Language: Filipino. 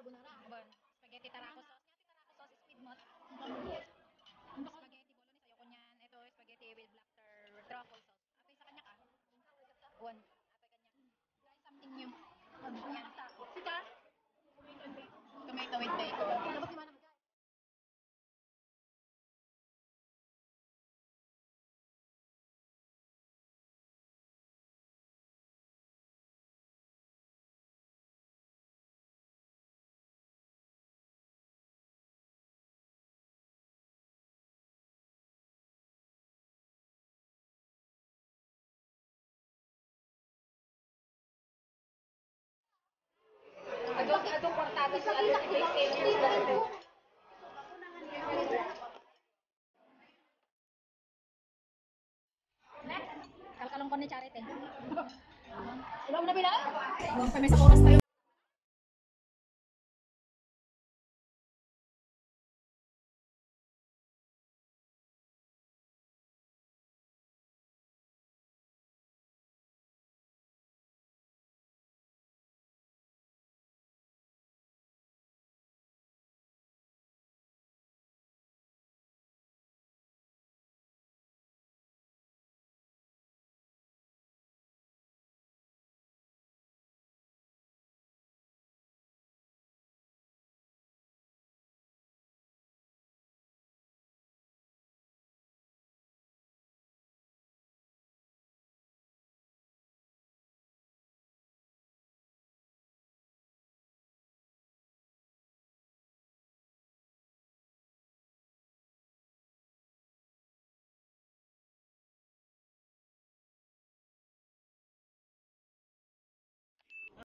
carbonara. Bon, spaghetti tarako sauce. Ngati tarako sauce is with mot. Spaghetti bolognese ayoko niyan. Ito spaghetti with black truffle sauce. Apay sa kanya ka? Bon, apay kanya. Try something new. Yan. Sika? Tomato with bacon. Tapos di mana mo guys? Adong kwartada sa adong base. Next, kalkalong ko ni Charity. Wala mo na bila? Kami sa oras tayo.